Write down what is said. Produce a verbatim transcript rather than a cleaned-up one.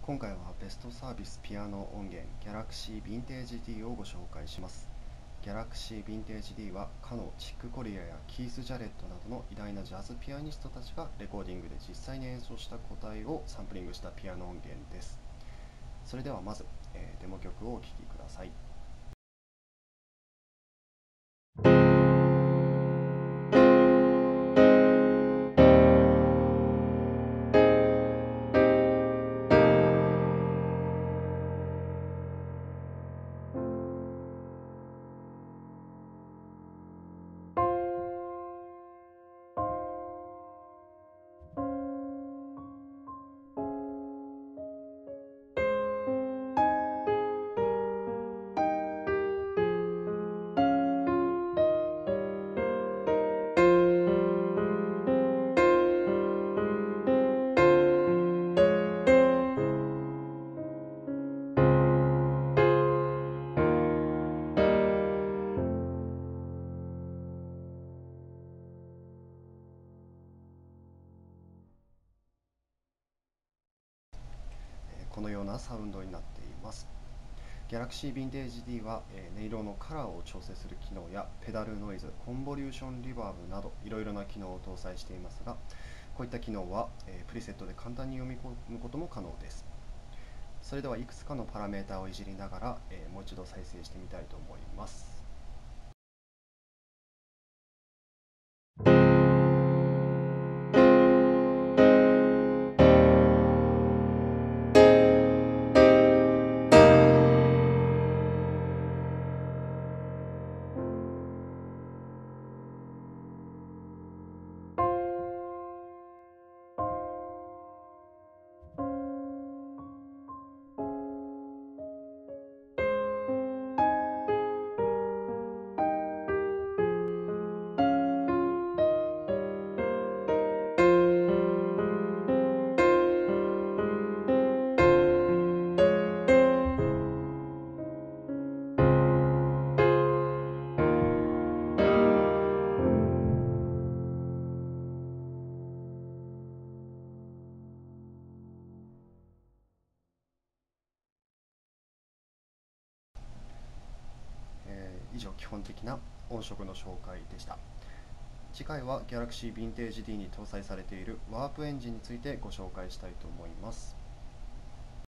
今回はベストサービスピアノ音源 Galaxy Vintage D をご紹介します。Galaxy Vintage D はかのチック・コリアやキース・ジャレットなどの偉大なジャズピアニストたちがレコーディングで実際に演奏した個体をサンプリングしたピアノ音源です。それではまず、えーデモ曲をお聴きください。このようなサウンドになっています。Galaxy Vintage D は、えー音色のカラーを調整する機能やペダルノイズ、コンボリューションリバーブなどいろいろな機能を搭載していますが、こういった機能は、えープリセットで簡単に読み込むことも可能です。それではいくつかのパラメーターをいじりながら、えーもう一度再生してみたいと思います。えー以上、基本的な音色の紹介でした。次回は Galaxy Vintage D に搭載されているワープエンジンについてご紹介したいと思います。